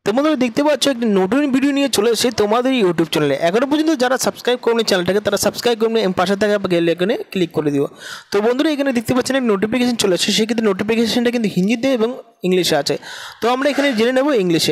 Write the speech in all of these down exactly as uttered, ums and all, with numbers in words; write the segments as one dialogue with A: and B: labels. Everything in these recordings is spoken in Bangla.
A: তো বন্ধুরা দেখতে পাচ্ছ একটি নতুন ভিডিও নিয়ে চলে এসেছে তোমাদের ইউটিউব চ্যানেলে। এখনো পর্যন্ত যারা সাবস্ক্রাইব করেনি চ্যানেলটাকে তারা সাবস্ক্রাইব করবে এবং পাশে থাকা বেল আইকনে ক্লিক করে দিও। তো বন্ধুরা এখানে দেখতে পাচ্ছেন একটা নোটিফিকেশন চলে এসেছে, সেক্ষেত্রে নোটিফিকেশনটা কিন্তু হিন্দিতে এবং ইংলিশে আছে। তো আমরা এখানে জেনে নেব ইংলিশে।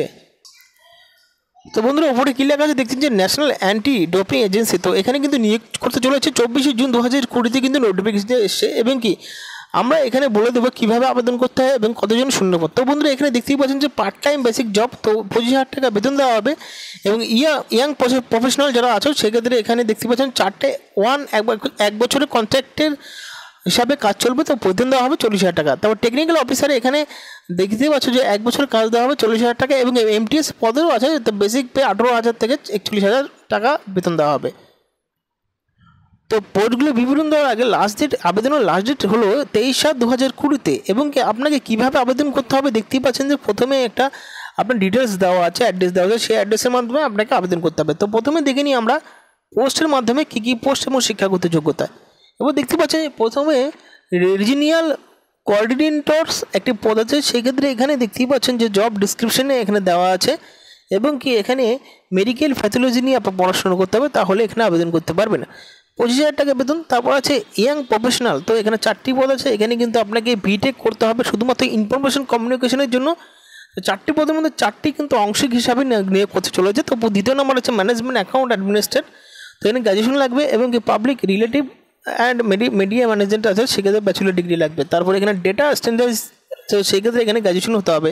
A: তো বন্ধুরা ওপরে কী লেখা আছে দেখছেন যে ন্যাশনাল অ্যান্টি ডোপিং এজেন্সি। তো এখানে কিন্তু নিয়োগ করতে চলেছে চব্বিশে জুন দু হাজার কুড়িতে কিন্তু নোটিফিকেশন এসছে এবং কি আমরা এখানে বলে দেবো কীভাবে আবেদন করতে হয় এবং কতজন শূন্যপদ। তো বন্ধুরা এখানে দেখতেই পাচ্ছেন যে পার্ট টাইম বেসিক জব, তো পঁচিশ হাজার টাকা বেতন দেওয়া হবে এবং ইয়া ইয়াং প্রফেশনাল যারা আছো সেক্ষেত্রে এখানে দেখতে পাচ্ছেন চারটে ওয়ান এক বছরের কন্ট্রাক্টের হিসাবে কাজ চলবে, তো বেতন দেওয়া হবে চল্লিশ হাজার টাকা। তারপর টেকনিক্যাল অফিসারে এখানে দেখতেই পাচ্ছ যে এক বছর কাজ দেওয়া হবে চল্লিশ হাজার টাকা এবং এমটিএস পদেরও আছে, তো বেসিক পে আঠেরো হাজার থেকে একচল্লিশ হাজার টাকা বেতন দেওয়া হবে। তো পোস্টগুলো বিবরণ দেওয়ার আগে লাস্ট ডেট আবেদনের লাস্ট ডেট হলো তেইশ সাত দু হাজার কুড়িতে এবং কি আপনাকে কীভাবে আবেদন করতে হবে দেখতেই পাচ্ছেন যে প্রথমে একটা আপনার ডিটেলস দেওয়া আছে, অ্যাড্রেস দেওয়া আছে, সেই অ্যাড্রেসের মাধ্যমে আপনাকে আবেদন করতে হবে। তো প্রথমে দেখে নিই আমরা পোস্টের মাধ্যমে কী কী পোস্ট এবং শিক্ষাগত যোগ্যতা। এবার দেখতে পাচ্ছেন প্রথমে রিজিনিয়াল কোঅর্ডিনেটরস একটি পদ আছে, সেক্ষেত্রে এখানে দেখতেই পাচ্ছেন যে জব ডিসক্রিপশনে এখানে দেওয়া আছে এবং কি এখানে মেডিকেল প্যাথোলজি নিয়ে আপনার পড়াশোনা করতে হবে, তাহলে এখানে আবেদন করতে পারবেন। পঁচিশ হাজার টাকা বেতন। তারপর আছে ইয়াং প্রফেশনাল, তো এখানে চারটি পদ আছে, এখানে কিন্তু আপনাকে বিটেক করতে হবে শুধুমাত্র ইনফরমেশন কমিউনিকেশনের জন্য। চারটি পদের মধ্যে চারটি কিন্তু আংশিক হিসাবে নিয়োগ করতে চলেছে। তো দ্বিতীয় নম্বর আছে ম্যানেজমেন্ট অ্যাকাউন্ট অ্যাডমিনিস্ট্রেট, তো এখানে গ্র্যাজুয়েশন লাগবে এবং কি public relative and media management আছে, সেক্ষেত্রে ব্যাচেলর ডিগ্রি লাগবে। তারপর এখানে ডেটা স্ট্যান্ডার্ডস, তো সেক্ষেত্রে এখানে গ্র্যাজুয়েশন হতে হবে।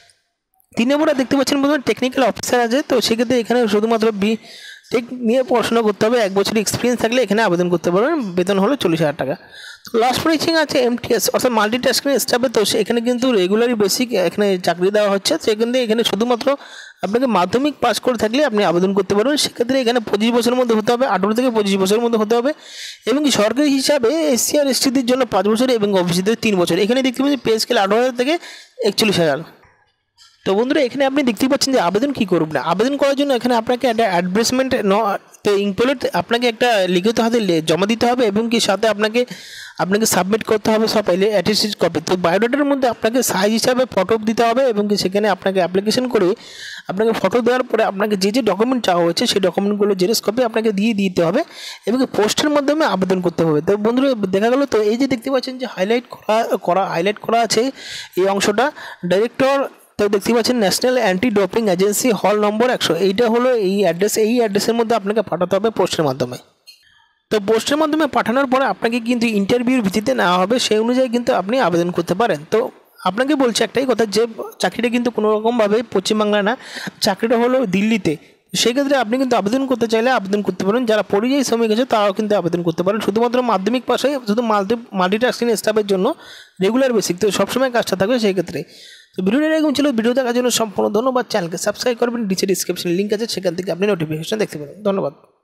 A: তিন নম্বরে দেখতে পাচ্ছেন প্রথমে টেকনিক্যাল অফিসার আছে, তো সেক্ষেত্রে এখানে শুধুমাত্র বি টেক নিয়ে পড়াশোনা করতে হবে, এক বছর এক্সপিরিয়েন্স থাকলে এখানে আবেদন করতে পারবেন, বেতন হলো চল্লিশ হাজার টাকা। তো লাস্ট ফিনিশিং আছে এমটিএস অর্থাৎ মাল্টিটাস্কিং স্টাফে, তো এখানে কিন্তু রেগুলারই বেসিক এখানে চাকরি দেওয়া হচ্ছে, সেখানে এখানে শুধুমাত্র আপনাকে মাধ্যমিক পাস করে থাকলে আপনি আবেদন করতে পারবেন। সেক্ষেত্রে এখানে পঁচিশ বছরের মধ্যে হতে হবে, আঠেরো থেকে পঁচিশ বছরের মধ্যে হতে হবে এবং সরকারি হিসাবে এসসি আর এসটিদের জন্য পাঁচ বছর এবং ওবিসিদের তিন বছর। এখানে দেখতে পাচ্ছেন পে স্কেল আঠারো হাজার থেকে একচল্লিশ হাজার। তো বন্ধুরা এখানে আপনি দেখতেই পাচ্ছেন যে আবেদন কী করবেন। আবেদন করার জন্য এখানে আপনাকে একটা অ্যাডভার্টাইজমেন্ট ন তো ইনক্লুড আপনাকে একটা লিখিত হাতে জমা দিতে হবে এবং কি সাথে আপনাকে আপনাকে সাবমিট করতে হবে সব অ্যাটেস্টেড কপি। তো বায়োডাটার মধ্যে আপনাকে সাইজ হিসাবে ফটো দিতে হবে এবং কি সেখানে আপনাকে অ্যাপ্লিকেশন করে আপনাকে ফটো দেওয়ার পরে আপনাকে যে যে ডকুমেন্ট চাওয়া হয়েছে সেই ডকুমেন্টগুলো জেরক্স কপি আপনাকে দিয়ে দিতে হবে এবং পোস্টের মাধ্যমে আবেদন করতে হবে। তো বন্ধুরা দেখা গেল, তো এই যে দেখতে পাচ্ছেন যে হাইলাইট করা করা হাইলাইট করা আছে এই অংশটা ডাইরেক্টর, তো দেখতে পাচ্ছেন ন্যাশনাল অ্যান্টি ডোপিং এজেন্সি হল নম্বর একশো, এইটা হলো এই অ্যাড্রেস। এই অ্যাড্রেসের মধ্যে আপনাকে পাঠাতে হবে পোস্টের মাধ্যমে। তো পোস্টের মাধ্যমে পাঠানোর পরে আপনাকে কিন্তু ইন্টারভিউর ভিত্তিতে নেওয়া হবে, সেই অনুযায়ী কিন্তু আপনি আবেদন করতে পারেন। তো আপনাকে বলছি একটাই কথা, যে চাকরিটা কিন্তু কোনো রকমভাবে পশ্চিমবাংলা না, চাকরিটা হলো দিল্লিতে। সেক্ষেত্রে আপনি কিন্তু আবেদন করতে চাইলে আবেদন করতে পারেন, যারা পরিযায়ী শ্রমিক আছে তারাও কিন্তু আবেদন করতে পারেন, শুধুমাত্র মাধ্যমিক পাশে শুধু মাল্টি মাল্টিটাস্কিং স্টাফের জন্য রেগুলার বেসিক, তো সবসময় কাজটা থাকবে সেই ক্ষেত্রে। তো ভিডিওটা এরকম ছিল, ভিডিও দেখার জন্য সম্পূর্ণ ধন্যবাদ। চ্যানেলকে সাবস্ক্রাইব করবেন, নিচে ডিসক্রিপশনে লিঙ্ক আছে, সেখান থেকে আপনি নোটিফিকেশন দেখতে পাবেন। ধন্যবাদ।